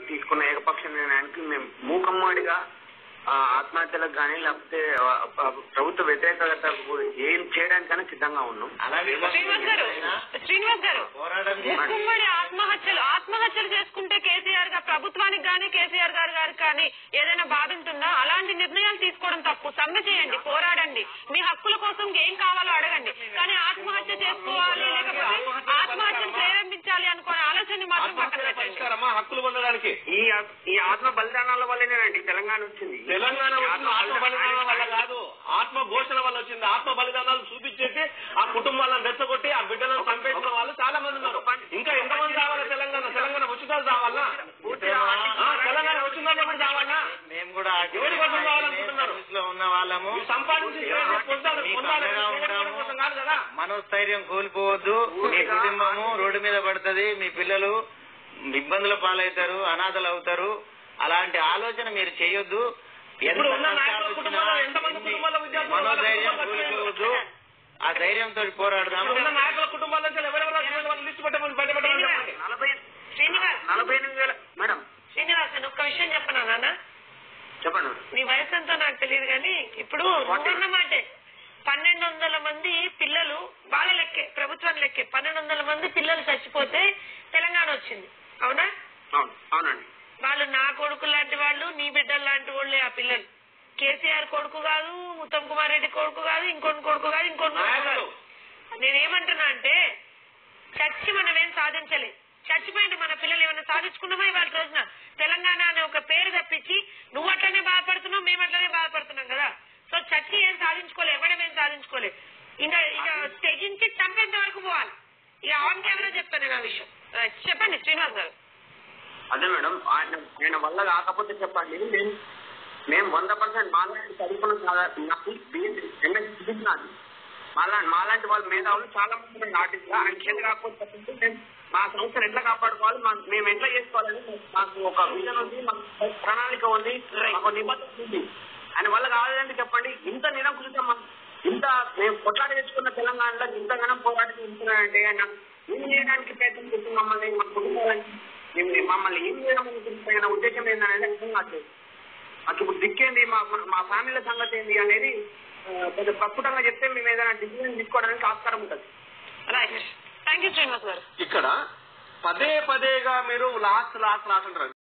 తీసుకున్న ఏకపక్ష నిర్ణయానికి మేము మూకమ్మడిగా ఆత్మహత్యలకు కానీ లేకపోతే ప్రభుత్వ వ్యతిరేకత ఏం చేయడానికైనా సిద్ధంగా ఉన్నాం. శ్రీనివాస్ గారు మూకుమ్మడి ఆత్మహత్యలు చేసుకుంటే కేసీఆర్ గారు ప్రభుత్వానికి కానీ కేసీఆర్ గారికి కానీ ఏదైనా బాధ ఉంటుందా? అలాంటి నిర్ణయాలు తీసుకోవడం తప్పు. సమ్మె చేయండి, పోరాడండి, మీ హక్కుల కోసం ఏం కావాలో అడగండి. కానీ ఆత్మహత్య చేసుకోవాలి లేకపోతే ఆత్మహత్యను ప్రేరేపించాలి అనుకునే ఆలోచన మాత్రం పక్కన పెట్టండి. హక్కులు పొందడానికి ఈ ఆత్మ బలిదానాల వల్లనేనండి తెలంగాణ వచ్చింది. తెలంగాణ ఆత్మ బలిదానాల వల్ల కాదు, ఆత్మ ఘోషణ వల్ల వచ్చింది. ఆత్మ బలిదానాలు చూపించేసి ఆ కుటుంబాలను రెచ్చగొట్టి ఆ బిడ్డలను చంపేసిన వాళ్ళు చాలా మంది ఉన్నారు. ఇంకా ఎంతమంది రావాలి? తెలంగాణ ఉచితాలు రావాలా? తెలంగాణ వచ్చిందని ఎప్పుడు రావాలా? మేము కూడా ఎవరి కోసం కావాలనుకుంటున్నారు? ఉన్న వాళ్ళము సంపాదించి మనోస్థైర్యం కోల్పోవద్దు. మీ కుటుంబము రోడ్డు మీద పడుతుంది, మీ పిల్లలు ఇబ్బందుల పాలవుతారు, అనాథలు అవుతారు. అలాంటి ఆలోచన మీరు చేయొద్దు. మనోధైర్యం కోల్పోవద్దు. ఆ ధైర్యంతో పోరాడదాం. నాయకుల కుటుంబాల నుంచి లిస్టు పెట్టమని బయటపెట్టమని చెప్పండి. 48,000 మేడం. శ్రీనివాస్ ఒక్క విషయం చెప్పనా నాన్న? చెప్పండి. నీ వయసు ఎంతో నాకు తెలియదు కానీ ఇప్పుడు అన్నమాటే 1200 మంది పిల్లలు వాళ్ళ లెక్కే, ప్రభుత్వం లెక్కే 1200 మంది పిల్లలు చచ్చిపోతే తెలంగాణ వచ్చింది. అవునా? అవునండి. వాళ్ళు నా కొడుకు లాంటి వాళ్ళు, నీ బిడ్డలు లాంటి వాళ్ళే ఆ పిల్లలు. కేసీఆర్ కొడుకు కాదు, ఉత్తమ్ కుమార్ రెడ్డి కొడుకు కాదు, ఇంకొన్ని కొడుకు కాదు, ఇంకొన్ని కొడుకు కాదు. నేనేమంటున్నా అంటే చచ్చి మనం ఏం సాధించలేదు. చచ్చిపోయిన మన పిల్లలు ఏమైనా సాధించుకున్నామా? ఇవాళ రోజున తెలంగాణ అనే ఒక పేరు తప్పించి నువ్వు అట్లనే బాధపడుతున్నావు, మేము అట్లనే బాధపడుతున్నాం కదా. సో చచ్చి ఏం సాధించుకోలేదు, ఎవడం ఏం సాధించుకోలేదు. ఇక తెగించి చంపేంత వరకు పోవాలి. ఇక ఆన్ కెమెరా చెప్తాను ఆ విషయం. చెప్పండి శ్రీనివాస్ గారు. అదే మేడం, ఆయన వల్ల కాకపోతే చెప్పండి. మేము 100% మాలాంటి చదువుకున్న నాకు చూపించినాను. మాలాంటి వాళ్ళ మేధావులు చాలా మంది ఆర్టిస్ట్ ఆయన చేతి కాకపోతే మేము మా సంస్థను ఎట్లా కాపాడుకోవాలి, మేము ఎట్లా చేసుకోవాలని మాకు ఒక విజన్ ఉంది, మాకు ప్రణాళిక ఉంది, మాకు నిబద్ధత ఉంది. ఆయన వల్ల కావాలంటే చెప్పండి. ఇంత నిరంకుశం, ఇంత మేము కొట్లాట తెచ్చుకున్న తెలంగాణలో ఇంతగానో పోరాటం చేస్తున్నారంటే ఆయన ఏం చేయడానికి ప్రయత్నం చేస్తుంది మమ్మల్ని, మా కుటుంబాలని మమ్మల్ని ఏం చేయడం అనుకుంటున్న ఉద్దేశం ఏంటనేది అర్థం కావట్లేదు. మాకు ఇప్పుడు దిక్కేంది, మా ఫ్యామిలీ సంగతి ఏంది అనేది కొంచెం ప్రస్ఫుటంగా చెప్తే మేము ఏదైనా డిసిజన్ తీసుకోవడానికి ఆస్కారం ఉంటుంది. థ్యాంక్ యూ శ్రీనివాస్ గారు. ఇక్కడ పదేగా మీరు లాస్ట్ అంటారు.